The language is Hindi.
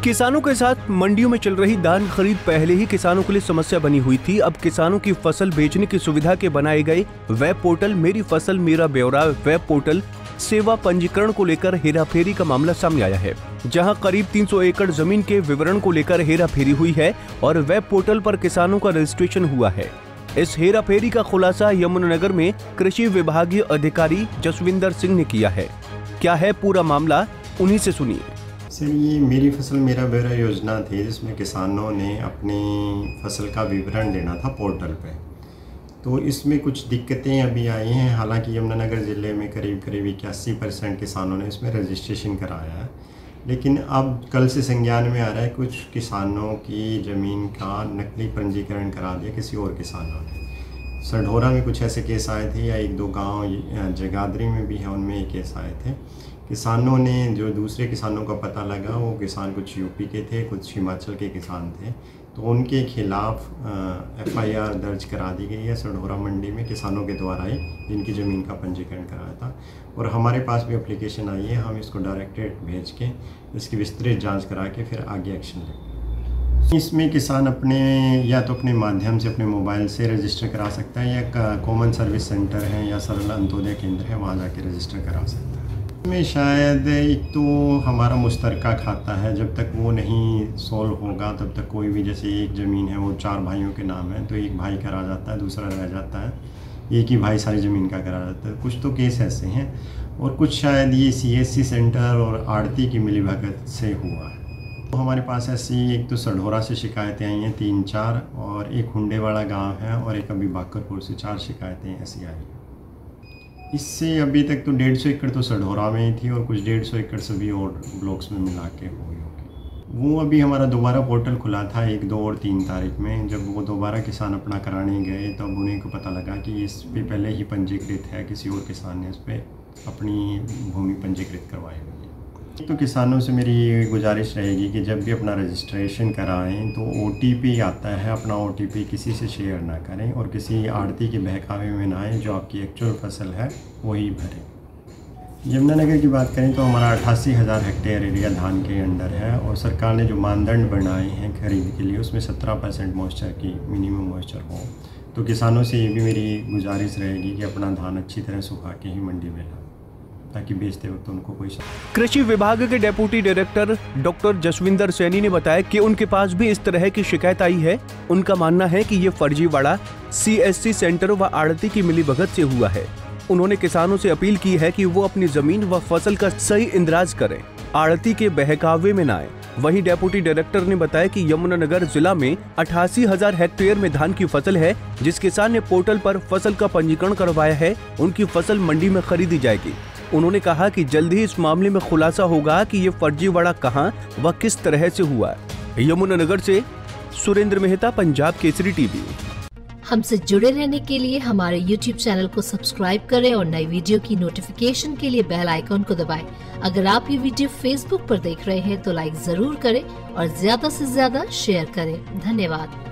किसानों के साथ मंडियों में चल रही धान खरीद पहले ही किसानों के लिए समस्या बनी हुई थी। अब किसानों की फसल बेचने की सुविधा के बनाए गए वेब पोर्टल मेरी फसल मेरा ब्यौरा वेब पोर्टल सेवा पंजीकरण को लेकर हेराफेरी का मामला सामने आया है, जहां करीब 300 एकड़ जमीन के विवरण को लेकर हेराफेरी हुई है और वेब पोर्टल पर किसानों का रजिस्ट्रेशन हुआ है। इस हेराफेरी का खुलासा यमुनानगर में कृषि विभागीय अधिकारी जसविंदर सिंह ने किया है। क्या है पूरा मामला, उन्हीं से सुनिए। सर, ये मेरी फसल मेरा ब्यौरा योजना थी जिसमें किसानों ने अपनी फसल का विवरण देना था पोर्टल पे। तो इसमें कुछ दिक्कतें अभी आई हैं। हालांकि यमुनानगर ज़िले में करीब 81% किसानों ने इसमें रजिस्ट्रेशन कराया है, लेकिन अब कल से संज्ञान में आ रहा है कुछ किसानों की ज़मीन का नकली पंजीकरण करा दिया किसी और किसानों ने। सढौरा में कुछ ऐसे केस आए थे, या 1-2 गाँव जगाधरी में भी है, उनमें एक केस आए थे। किसानों ने जो दूसरे किसानों का पता लगा, वो किसान कुछ यूपी के थे, कुछ हिमाचल के किसान थे, तो उनके खिलाफ FIR दर्ज करा दी गई है सढौरा मंडी में किसानों के द्वारा ही, जिनकी ज़मीन का पंजीकरण कराया था। और हमारे पास भी एप्लीकेशन आई है, हम इसको डायरेक्टरेट भेज के इसकी विस्तृत जांच करा के फिर आगे एक्शन लेंगे। इसमें किसान अपने या तो अपने माध्यम से अपने मोबाइल से रजिस्टर करा सकता है, या कॉमन सर्विस सेंटर है या सरल अंत्योदय केंद्र है, वहाँ जाके रजिस्टर करा सकता है। में शायद एक तो हमारा मुश्तरका खाता है, जब तक वो नहीं सॉल्व होगा तब तक कोई भी, जैसे एक ज़मीन है वो 4 भाइयों के नाम है, तो एक भाई करा जाता है, दूसरा रह जाता है, एक ही भाई सारी ज़मीन का करा जाता है। कुछ तो केस ऐसे हैं, और कुछ शायद ये CSC सेंटर और आड़ती की मिलीभगत से हुआ है। तो हमारे पास ऐसी एक तो सढौरा से शिकायतें आई हैं 3-4, और एक हुंडेवाड़ा गाँव है, और एक अभी बाकरपुर से 4 शिकायतें ऐसी आई। इससे अभी तक तो 150 एकड़ तो सढौरा में ही थी, और कुछ 150 एकड़ सभी और ब्लॉक्स में मिला के हुई होगी। वो अभी हमारा दोबारा पोर्टल खुला था 1, 2 और 3 तारीख में। जब वो दोबारा किसान अपना कराने गए तब उन्हें को पता लगा कि इस पे पहले ही पंजीकृत है, किसी और किसान ने इस पर अपनी भूमि पंजीकृत करवाई हुई है। तो किसानों से मेरी गुजारिश रहेगी कि जब भी अपना रजिस्ट्रेशन कराएं तो OTP आता है, अपना OTP किसी से शेयर ना करें, और किसी आड़ती के बहकावे में ना आए। जो आपकी एक्चुअल फसल है वही भरें। यमुनानगर की बात करें तो हमारा 88,000 हेक्टेयर एरिया धान के अंडर है, और सरकार ने जो मानदंड बनाए हैं खरीद के लिए, उसमें 17% मॉइस्चर की मिनिमम मॉइस्चर हो। तो किसानों से ये भी मेरी गुजारिश रहेगी कि अपना धान अच्छी तरह सुखा के ही मंडी में लाएं, ताकि बेचते वक्त उनको कोई। कृषि विभाग के deputy director doctor Jasvinder Saini ने बताया कि उनके पास भी इस तरह की शिकायत आई है। उनका मानना है कि ये फर्जीवाड़ा CSC सेंटर व आड़ती की मिलीभगत से हुआ है। उन्होंने किसानों से अपील की है कि वो अपनी जमीन व फसल का सही इंद्राज करें, आड़ती के बहकावे में न आए। वहीं डेप्यूटी डायरेक्टर ने बताया कि यमुनानगर जिला में 88,000 हेक्टेयर में धान की फसल है। जिस किसान ने पोर्टल पर फसल का पंजीकरण करवाया है, उनकी फसल मंडी में खरीदी जाएगी। उन्होंने कहा कि जल्द ही इस मामले में खुलासा होगा कि ये फर्जीवाड़ा कहां व किस तरह से हुआ। यमुनानगर से सुरेंद्र मेहता, पंजाब केसरी टीवी। हमसे जुड़े रहने के लिए हमारे YouTube चैनल को सब्सक्राइब करें और नई वीडियो की नोटिफिकेशन के लिए बेल आइकॉन को दबाएं। अगर आप ये वीडियो Facebook पर देख रहे हैं तो लाइक जरूर करें और ज्यादा से ज्यादा शेयर करें। धन्यवाद।